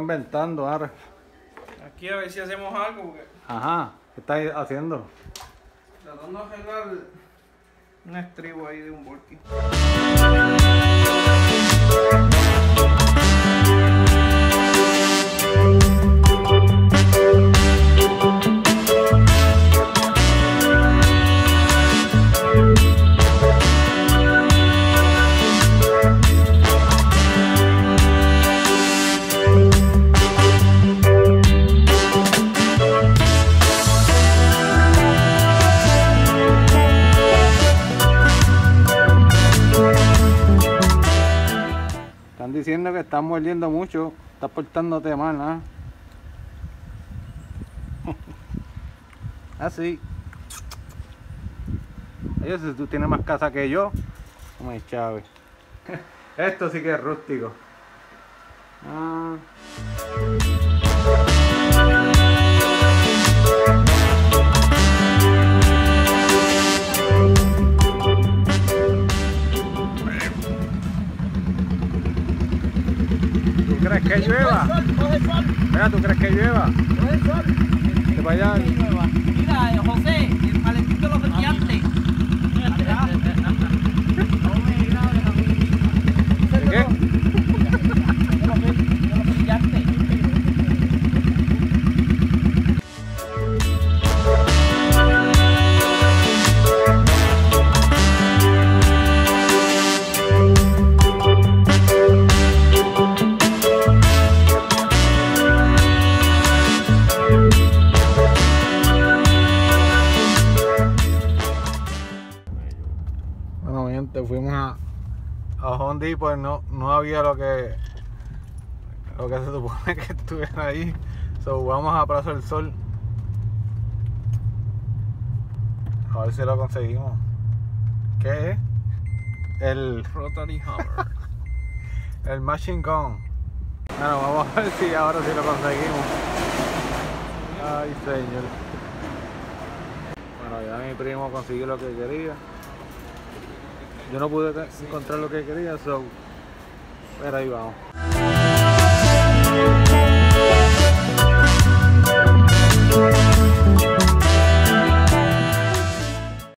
inventando ahora. Aquí a ver si hacemos algo. Porque... Ajá, ¿qué estás haciendo? Tratando de arreglar un estribo ahí de un volky. Están diciendo que estás mordiendo mucho, estás portándote mal, ¿ah? Así. Oye, si tú tienes más casa que yo, como es Chávez. Esto sí que es rústico. Ah. ¿Tú crees que llueva? Mira, ¿tú crees que llueva? Coge sol. Que vaya. Mira, José, el calentito lo bloqueaste. ¿De qué? Bueno, gente, fuimos a Home Depot, pues no había lo que se supone que estuviera ahí. So, vamos a Plaza del Sol. A ver si lo conseguimos. ¿Qué es? El Rotary Hammer. el Machine Gun. Bueno, vamos a ver si ahora sí lo conseguimos. Ay, señor. Bueno, ya mi primo consiguió lo que quería. Yo no pude encontrar lo que quería, so, pero ahí vamos.